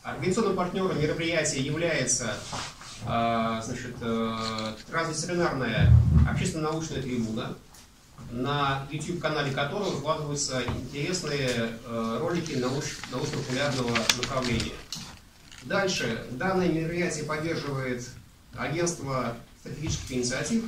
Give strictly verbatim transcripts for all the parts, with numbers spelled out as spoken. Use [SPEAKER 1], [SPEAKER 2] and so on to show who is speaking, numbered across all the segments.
[SPEAKER 1] Организационным партнером мероприятия является значит, трансдисциплинарная общественно-научная трибуна, на YouTube-канале которого выкладываются интересные ролики науч- научно-популярного направления. Дальше данное мероприятие поддерживает агентство стратегических инициатив,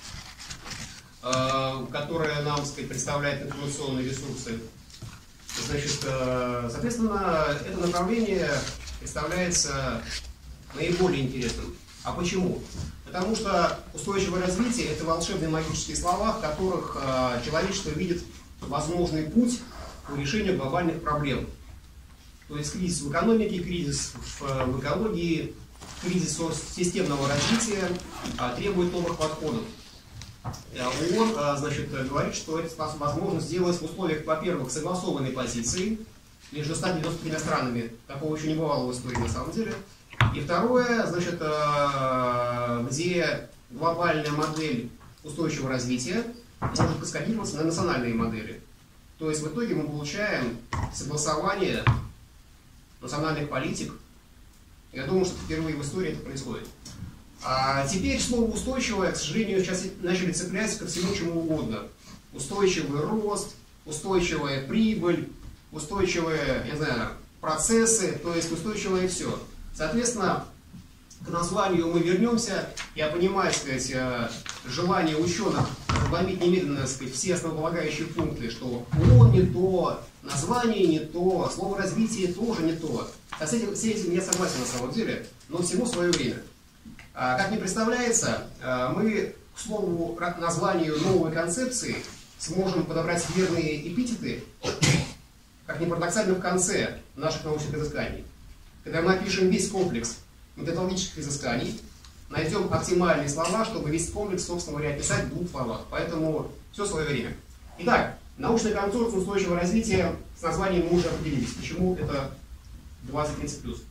[SPEAKER 1] которое нам, так сказать, представляет информационные ресурсы. Значит, соответственно, это направление представляется наиболее интересным. А почему? Потому что устойчивое развитие – это волшебные магические слова, в которых человечество видит возможный путь по решению глобальных проблем. То есть кризис в экономике, кризис в экологии, кризис системного развития требует новых подходов. ООН, значит, говорит, что это возможно сделать в условиях, во-первых, согласованной позиции между ста девяноста тремя странами. Такого еще не бывало в истории на самом деле. И второе, значит, где глобальная модель устойчивого развития может каскадироваться на национальные модели. То есть в итоге мы получаем согласование национальных политик. Я думаю, что впервые в истории это происходит. А теперь слово «устойчивое», к сожалению, сейчас начали цеплять ко всему чему угодно. Устойчивый рост, устойчивая прибыль, устойчивые, я не знаю, процессы, то есть устойчивое все. Соответственно, к названию мы вернемся. Я понимаю, так сказать, желание ученых разломить немедленно, так сказать, все основополагающие пункты, что ООН не то, название не то, слово «развитие» тоже не то. А с этим, с этим я согласен на самом деле, но всему свое время. Как мне представляется, мы к слову названию новой концепции сможем подобрать верные эпитеты, как ни парадоксально, в конце наших научных изысканий. Когда мы опишем весь комплекс методологических изысканий, найдем оптимальные слова, чтобы весь комплекс, собственно говоря, описать в двух словах. Поэтому все свое время. Итак, научный консорциум устойчивого развития с названием мы уже определились. Почему это двадцать тридцать плюс?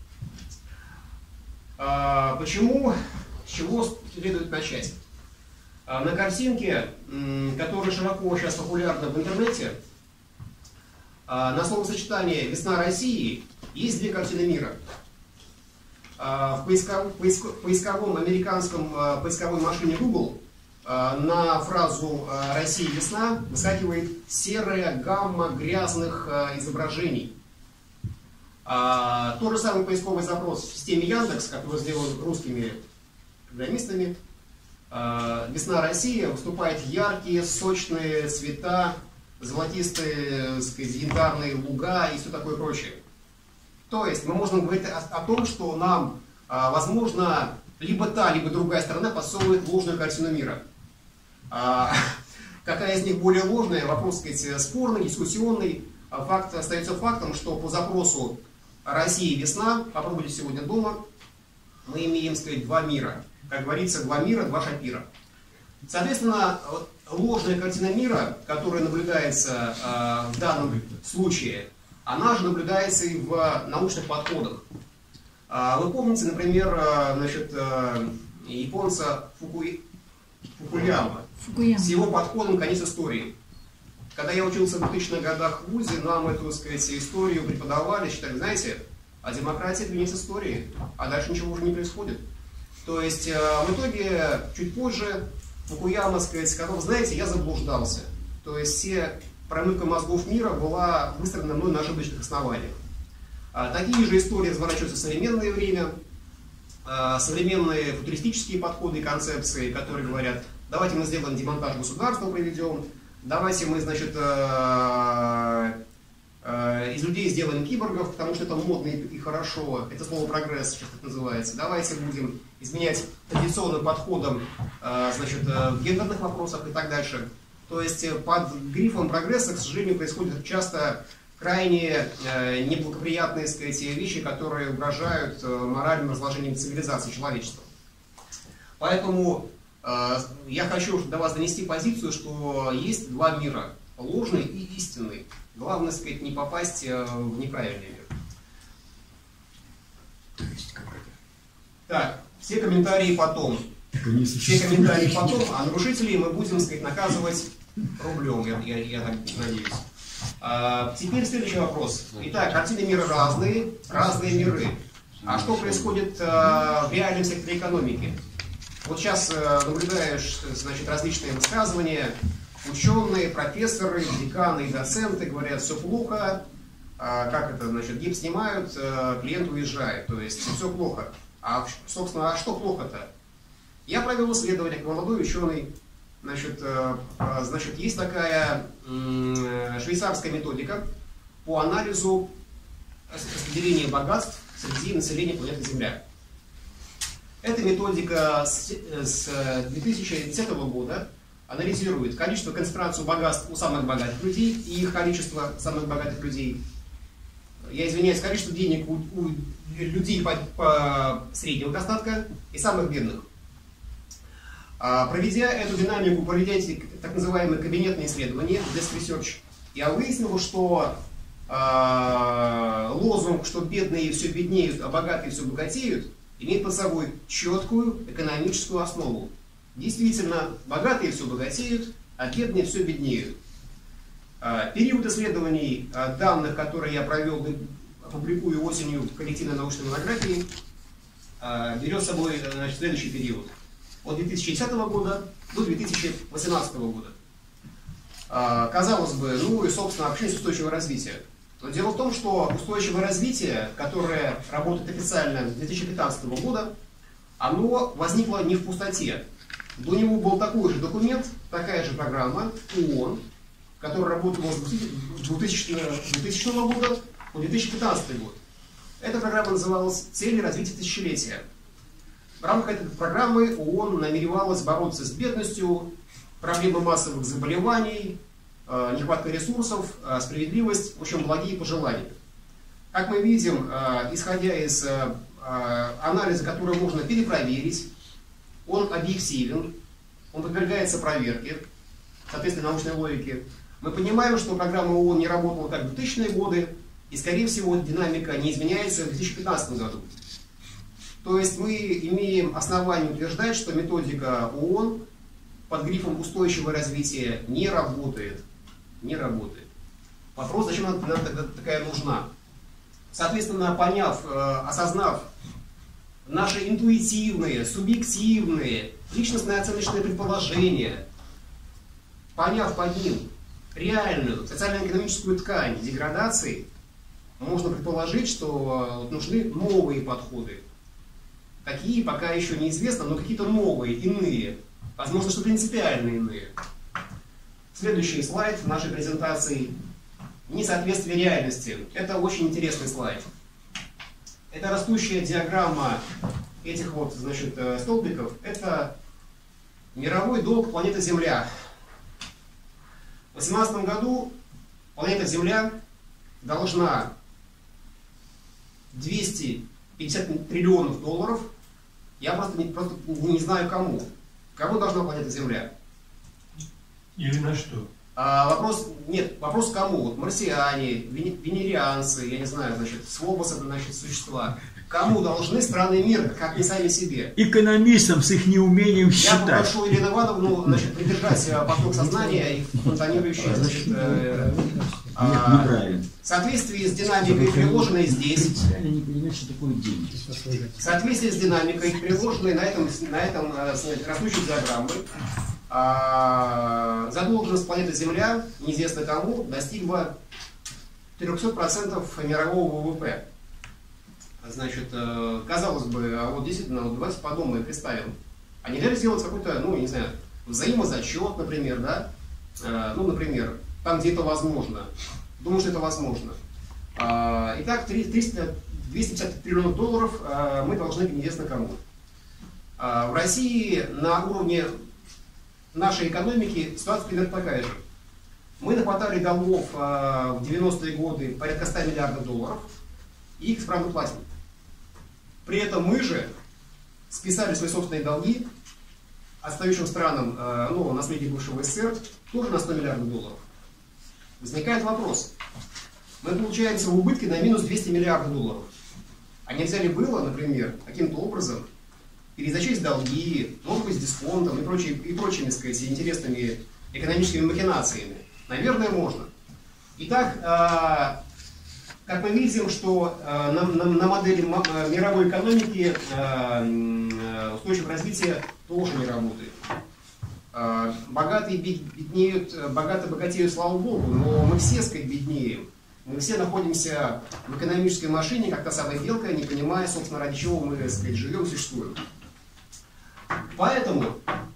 [SPEAKER 1] А, почему? С чего следует начать? А, на картинке, которая широко сейчас популярна в интернете, а, на словосочетание «Весна России» есть две картины мира. В поисковом, поисковом американском поисковой машине Google на фразу «Россия весна» выскакивает серая гамма грязных изображений. Тот же самый поисковый запрос в системе Яндекс, который сделан русскими программистами, «Весна Россия» выступает яркие, сочные цвета, золотистые, так сказать, янтарные луга и все такое прочее. То есть мы можем говорить о, о том, что нам, а, возможно, либо та, либо другая сторона подсовывает ложную картину мира. А, какая из них более ложная, вопрос, так сказать, спорный, дискуссионный. А факт остается фактом, что по запросу «Россия весна», попробуйте сегодня дома, мы имеем, так сказать, два мира. Как говорится, два мира, два шапира. Соответственно, ложная картина мира, которая наблюдается а, в данном случае, она же наблюдается и в научных подходах. Вы помните, например, значит, японца Фукуи... Фукуяма, Фукуяма с его подходом «Конец истории». Когда я учился в двухтысячных годах в ВУЗе, нам эту, так сказать, историю преподавали, считали, знаете, а демократия – это конец истории, а дальше ничего уже не происходит. То есть, в итоге, чуть позже, Фукуяма, так сказать, сказал, знаете, я заблуждался. То есть, все... промывка мозгов мира была выстроена мной на ошибочных основаниях. А, такие же истории разворачиваются в современное время. А, современные футуристические подходы и концепции, которые говорят, давайте мы сделаем демонтаж государства, проведем, давайте мы, значит, а, а, из людей сделаем киборгов, потому что это модно и хорошо, это слово прогресс сейчас так называется. Давайте будем изменять традиционным подходом, а, значит, в гендерных вопросах и так дальше. То есть под грифом прогресса, к сожалению, происходят часто крайне э, неблагоприятные, так сказать, вещи, которые угрожают э, моральным разложением цивилизации человечества. Поэтому э, я хочу до вас донести позицию, что есть два мира, ложный и истинный. Главное, так сказать, не попасть э, в неправильный мир.
[SPEAKER 2] То есть как это?
[SPEAKER 1] Так, все комментарии потом. Все комментарии потом, а нарушителей мы будем, так сказать, наказывать рублем, я, я, я так надеюсь. А, теперь следующий вопрос. Итак, картины мира разные, разные миры. А что происходит в реальном секторе экономики? Вот сейчас наблюдаешь, значит, различные высказывания. Ученые, профессоры, деканы и доценты говорят, все плохо. Как это, значит, гипс снимают, клиент уезжает. То есть все плохо. А, собственно, а что плохо-то? Я провел исследование, как молодой ученый. Значит, значит, есть такая швейцарская методика по анализу распределения богатств среди населения планеты Земля. Эта методика с две тысячи десятого года анализирует количество, концентрацию богатств у самых богатых людей и их количество самых богатых людей. Я извиняюсь, количество денег у, у людей по, по среднего достатка и самых бедных. А, проведя эту динамику, проведя эти так называемые кабинетные исследования, desk research, я выяснил, что а, лозунг, что бедные все беднеют, а богатые все богатеют, имеет под собой четкую экономическую основу. Действительно, богатые все богатеют, а бедные все беднеют. Период исследований данных, которые я провел, опубликую осенью в коллективной научной монографии, берет с собой, значит, следующий период. От две тысячи десятого года до две тысячи восемнадцатого года. Казалось бы, ну и, собственно, общность устойчивого развития. Но дело в том, что устойчивое развитие, которое работает официально с две тысячи пятнадцатого года, оно возникло не в пустоте. До него был такой же документ, такая же программа ООН, которая работала с двухтысячного года по две тысячи пятнадцатый год. Эта программа называлась «Цели развития тысячелетия». В рамках этой программы ООН намеревалась бороться с бедностью, проблемой массовых заболеваний, нехваткой ресурсов, справедливость, в общем, благие пожелания. Как мы видим, исходя из анализа, который можно перепроверить, он объективен, он подвергается проверке, соответственно, научной логике. Мы понимаем, что программа ООН не работала как в двухтысячные годы, и, скорее всего, динамика не изменяется в две тысячи пятнадцатом году. То есть мы имеем основание утверждать, что методика ООН под грифом устойчивое развитие не работает. Не работает. Вопрос, зачем нам тогда такая нужна? Соответственно, поняв, осознав наши интуитивные, субъективные, личностные оценочные предположения, поняв под ним реальную социально-экономическую ткань деградации, можно предположить, что нужны новые подходы. Какие, пока еще неизвестно, но какие-то новые, иные. Возможно, что принципиально иные. Следующий слайд в нашей презентации. Несоответствие реальности. Это очень интересный слайд. Это растущая диаграмма этих вот, значит, столбиков. Это мировой долг планеты Земля. В две тысячи восемнадцатом году планета Земля должна двести пятьдесят триллионов долларов. Я просто не, просто не знаю кому. Кому должна планета Земля?
[SPEAKER 2] Или на что?
[SPEAKER 1] А, вопрос, нет, вопрос кому? Вот марсиане, венерианцы, я не знаю, значит, слобосы, значит, существа. Кому должны страны мира, как не сами себе?
[SPEAKER 3] Экономистам с их неумением считать.
[SPEAKER 1] Я попрошу Елену Ивановну, значит, придержать поток сознания и фонтанирующий, значит, э, э, в соответствии с динамикой, приложенной здесь,
[SPEAKER 3] не понимают, что такое деньги.
[SPEAKER 1] в соответствии с динамикой, приложенной на этом, на этом растущей диаграммой, э, задолженность планеты Земля, неизвестно кому, достигла трёхсот процентов мирового ВВП. Значит, казалось бы, а вот действительно, вот давайте подумаем, представим. А нельзя ли сделать какой-то, ну, не знаю, взаимозачет, например, да? Ну, например, там, где это возможно. Думаю, что это возможно. Итак, триста, двести пятьдесят триллионов долларов мы должны неизвестно кому. В России на уровне нашей экономики ситуация примерно такая же. Мы нахватали долгов в девяностые годы порядка ста миллиардов долларов, и их исправно платим. При этом мы же списали свои собственные долги отстающим странам, ну, наследие бывшего СССР, тоже на сто миллиардов долларов. Возникает вопрос. Мы получаемся в убытке на минус двести миллиардов долларов. А нельзя ли было, например, каким-то образом перезачесть долги, может быть, с дисконтом и, прочие, и прочими, сказать, интересными экономическими махинациями? Наверное, можно. Итак, как мы видим, что э, на, на, на модели мировой экономики э, устойчивое развитие тоже не работает. Э, богатые беднеют, богатые богатеют, слава богу, но мы все, сказать, беднеем. Мы все находимся в экономической машине, как та самая белка, не понимая, собственно, ради чего мы, так сказать, живем, существуем. Поэтому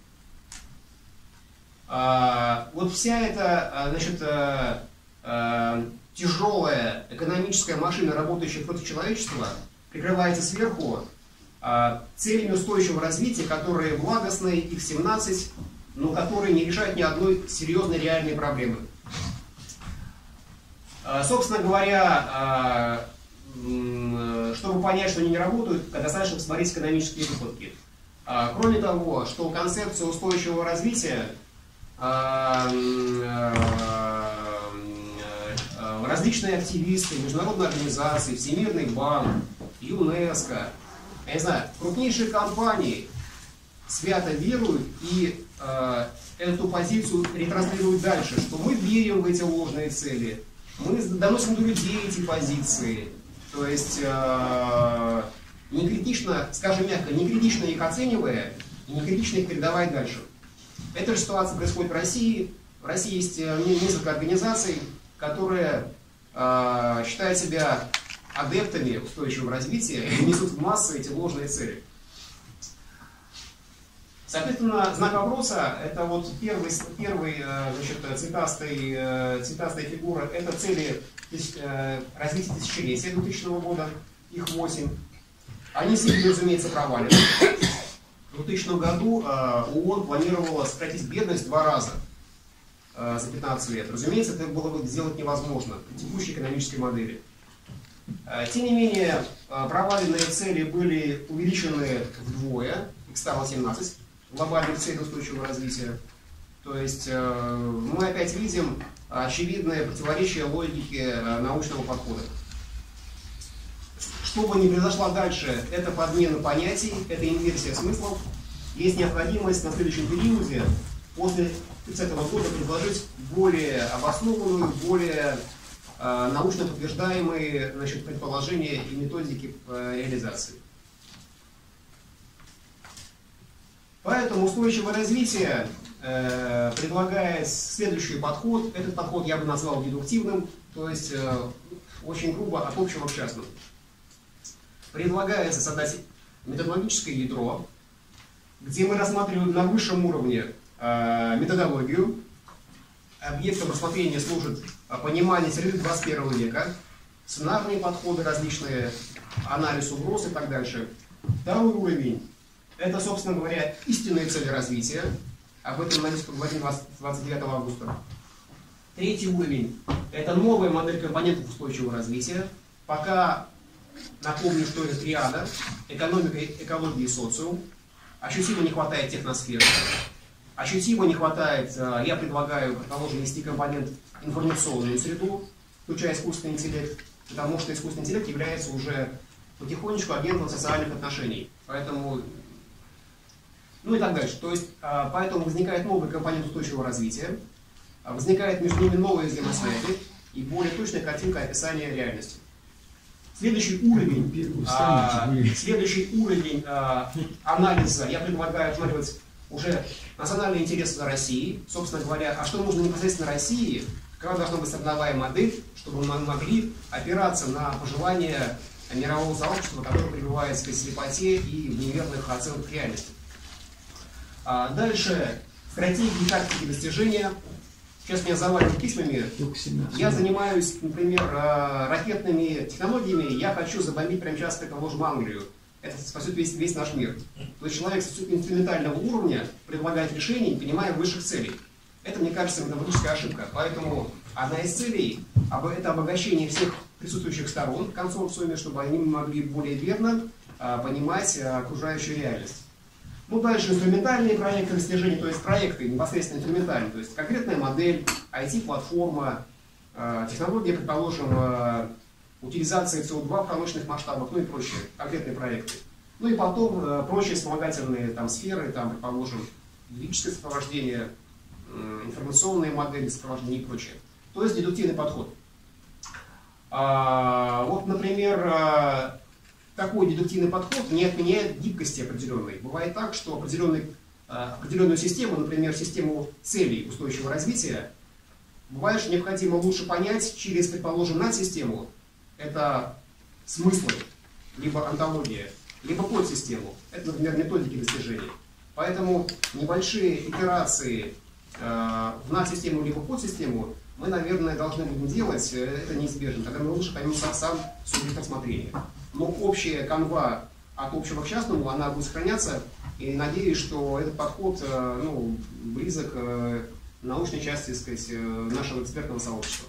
[SPEAKER 1] э, вот вся эта, значит, э, э, тяжелая экономическая машина, работающая против человечества, прикрывается сверху э, целями устойчивого развития, которые благостные, их семнадцать, но которые не решают ни одной серьезной реальной проблемы. Э, собственно говоря, э, чтобы понять, что они не работают, достаточно посмотреть экономические выкладки. Э, кроме того, что концепция устойчивого развития э, э, различные активисты, международные организации, Всемирный банк, ЮНЕСКО, я не знаю, крупнейшие компании свято веруют и э, эту позицию ретранслируют дальше, что мы верим в эти ложные цели, мы доносим до людей эти позиции, то есть э, не критично, скажем мягко, не критично их оценивая и не критично их передавая дальше. Эта же ситуация происходит в России. В России есть несколько организаций, которые э, считают себя адептами устойчивого развития и несут в массы эти ложные цели. Соответственно, знак вопроса – это вот первый, первый значит, цветастый, цветастая фигура, это цели э, развития тысячелетия двухтысячного года, их восемь. Они себе, разумеется, провалены. В двухтысячном году э, ООН планировала сократить бедность в два раза за пятнадцать лет. Разумеется, это было бы сделать невозможно при текущей экономической модели. Тем не менее, проваленные цели были увеличены вдвое, их стало семнадцать, глобальных целей устойчивого развития. То есть мы опять видим очевидное противоречие логике научного подхода. Что бы ни произошло дальше, это подмена понятий, это инверсия смыслов. Есть необходимость на следующем периоде, после тридцатого года, предложить более обоснованную, более э, научно подтверждаемые, значит, предположения и методики э, реализации. Поэтому устойчивое развитие э, предлагает следующий подход. Этот подход я бы назвал дедуктивным, то есть э, очень грубо от общего к частному. Предлагается создать методологическое ядро, где мы рассматриваем на высшем уровне методологию. Объектом рассмотрения служит понимание среды двадцать первого века, сценарные подходы различные, анализ угроз и так дальше. Второй уровень – это, собственно говоря, истинные цели развития. Об этом, надеюсь, поговорим двадцать девятого августа. Третий уровень – это новая модель компонентов устойчивого развития. Пока напомню, что это триада – экономика, экология и социум. Ощутимо не хватает техносферы. Ощутимо не хватает, я предлагаю, предположим, ввести компонент информационную среду, включая искусственный интеллект, потому что искусственный интеллект является уже потихонечку агентом социальных отношений. Поэтому, ну и так дальше. То есть, поэтому возникает новый компонент устойчивого развития, возникает между ними новые взаимосвязи и более точная картинка описания реальности. Следующий уровень, а, следующий уровень а, анализа я предлагаю рассматривать уже национальные интересы России. Собственно говоря, а что нужно непосредственно России, какова должна быть сортовая модель, чтобы мы могли опираться на пожелания мирового сообщества, которое пребывает в слепоте и в неверных оценках реальности. А дальше стратегии, тактики достижения. Сейчас меня заваливают письмами. Я занимаюсь, например, ракетными технологиями. Я хочу забомбить прямо сейчас, как положим, Англию. Это спасет весь, весь наш мир. То есть человек с инструментального уровня предлагает решения, не понимая высших целей. Это, мне кажется, методологическая ошибка. Поэтому одна из целей – это обогащение всех присутствующих сторон в консорциуме, чтобы они могли более верно понимать окружающую реальность. Ну, дальше инструментальные проекты достижения, то есть проекты непосредственно инструментальные, то есть конкретная модель, ай ти-платформа, э, технология, предположим, э, утилизации си о два в промышленных масштабах, ну и прочие конкретные проекты. Ну и потом э, прочие вспомогательные там, сферы, там, предположим, юридическое сопровождение, э, информационные модели сопровождения и прочее. То есть дедуктивный подход. А, вот, например, такой дедуктивный подход не отменяет гибкости определенной. Бывает так, что определенный, определенную систему, например, систему целей устойчивого развития, бывает, что необходимо лучше понять через, предположим, надсистему, это смыслы, либо онтология, либо подсистему, это, например, методики достижений. Поэтому небольшие итерации э, в надсистему либо подсистему мы, наверное, должны будем делать, это неизбежно, тогда мы лучше поймем сам, сам субъект рассмотрения. Но общая канва от общего к частному, она будет сохраняться, и надеюсь, что этот подход э, ну, близок к научной части, так сказать, нашего экспертного сообщества.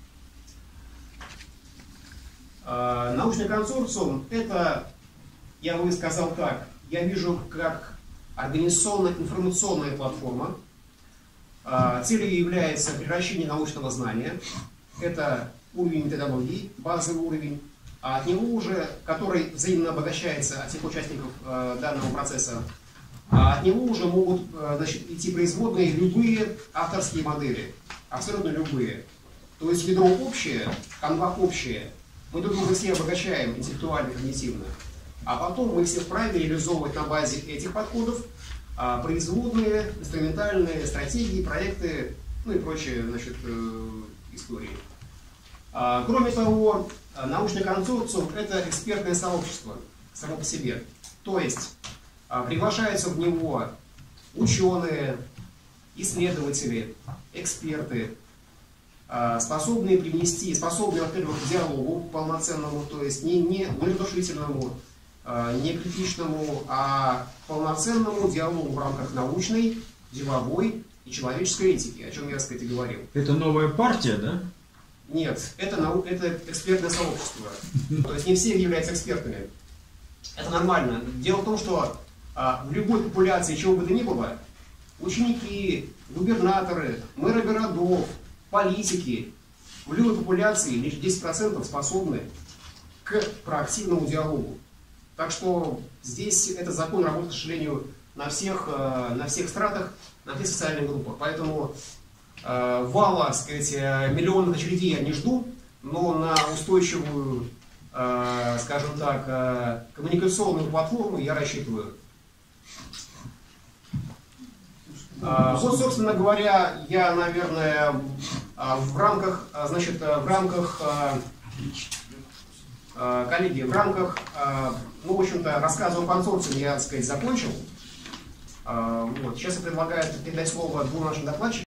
[SPEAKER 1] Э, научный консорциум — это, я бы сказал так, я вижу как организационно-информационная платформа. Э, целью является превращение научного знания. Это уровень методологии, базовый уровень, а от него уже, который взаимно обогащается от всех участников э, данного процесса, а от него уже могут э, значит, идти производные любые авторские модели, абсолютно любые. То есть ядро общее, канва общее, мы друг друга все обогащаем интеллектуально, когнитивно, а потом мы все вправе реализовывать на базе этих подходов э, производные, инструментальные стратегии, проекты, ну и прочие, значит, э, истории. А, кроме того, научный консорциум — это экспертное сообщество само по себе. То есть а, приглашаются в него ученые, исследователи, эксперты, а, способные привнести, способные, во-первых, к диалогу полноценному, то есть не, не неразрушительному, а, не критичному, а полноценному диалогу в рамках научной, деловой и человеческой этики, о чем я, так сказать, и говорил.
[SPEAKER 3] Это новая партия, да?
[SPEAKER 1] Нет, это, нау... это экспертное сообщество. То есть не все являются экспертами. Это нормально. Дело в том, что а, в любой популяции, чего бы то ни было, ученики, губернаторы, мэры городов, политики, в любой популяции лишь десять процентов способны к проактивному диалогу. Так что здесь этот закон работает, к сожалению, на всех, на всех стратах, на всех социальных группах. Поэтому вала, так сказать, миллионных очередей я не жду, но на устойчивую, скажем так, коммуникационную платформу я рассчитываю. Вот, собственно говоря, я, наверное, в рамках, значит, в рамках, коллеги, в рамках, ну, в общем-то, рассказа о консорциуме я, так сказать, закончил. Вот. Сейчас я предлагаю передать слово двум нашим докладчикам.